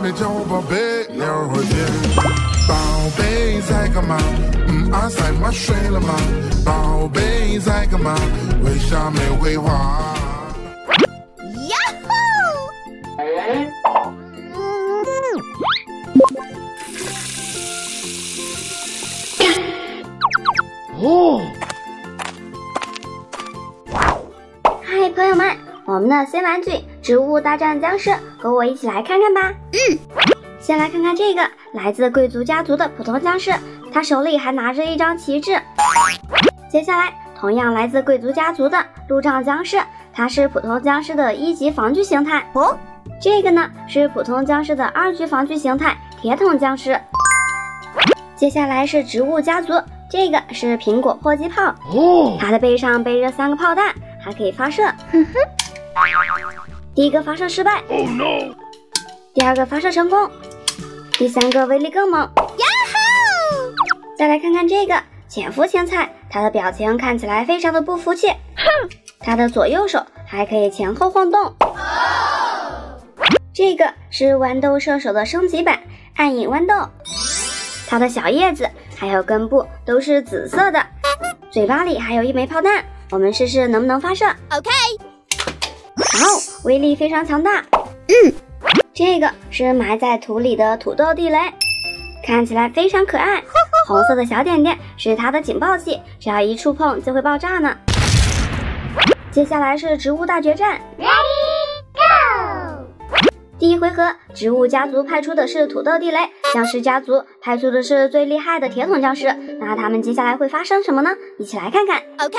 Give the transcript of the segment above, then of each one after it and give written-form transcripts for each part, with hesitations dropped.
别叫我宝贝，聊会天。宝贝在干嘛？赛马睡了吗？宝贝在干嘛？为啥没回话？ 呀吼！ 嗨，朋友们，我们的新玩具《植物大战僵尸》，和我一起来看看吧。先来看看这个来自贵族家族的普通僵尸，他手里还拿着一张旗帜。接下来，同样来自贵族家族的路障僵尸，它是普通僵尸的1级防具形态。这个呢是普通僵尸的2级防具形态铁桶僵尸。接下来是植物家族，这个是苹果迫击炮，它的背上背着3个炮弹，还可以发射。第一个发射失败，第二个发射成功，第3个威力更猛。再来看看这个潜伏青菜，它的表情看起来非常的不服气，它的左右手还可以前后晃动。这个是豌豆射手的升级版暗影豌豆，它的小叶子还有根部都是紫色的，嘴巴里还有1枚炮弹，我们试试能不能发射。 OK， 哇哦，威力非常强大。这个是埋在土里的土豆地雷，看起来非常可爱。红色的小点点是它的警报器，只要一触碰就会爆炸呢。接下来是植物大决战 ，Ready Go！ 第一回合，植物家族派出的是土豆地雷，僵尸家族派出的是最厉害的铁桶僵尸。那他们接下来会发生什么呢？一起来看看。 OK。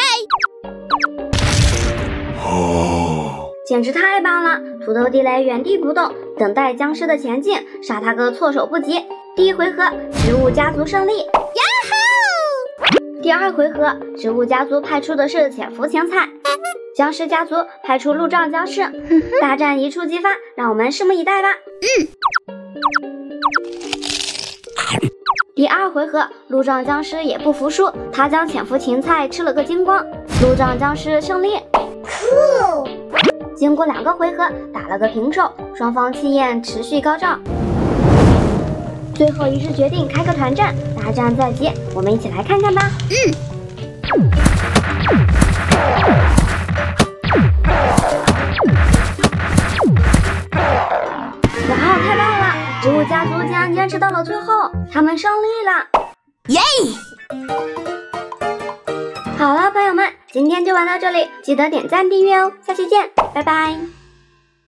简直太棒了！土豆地雷原地不动，等待僵尸的前进，杀他个措手不及。第一回合，植物家族胜利。呀吼！第二回合，植物家族派出的是潜伏青菜，僵尸家族派出路障僵尸，大战一触即发，让我们拭目以待吧。第二回合，路障僵尸也不服输，他将潜伏芹菜吃了个精光，路障僵尸胜利。经过2个回合，打了个平手，双方气焰持续高涨。最后一致决定开个团战，大战在即，我们一起来看看吧。哇哦，太棒了！植物家族竟然坚持到了最后，他们胜利了！ 耶！ 好了，朋友们，今天就玩到这里，记得点赞订阅哦，下期见，拜拜。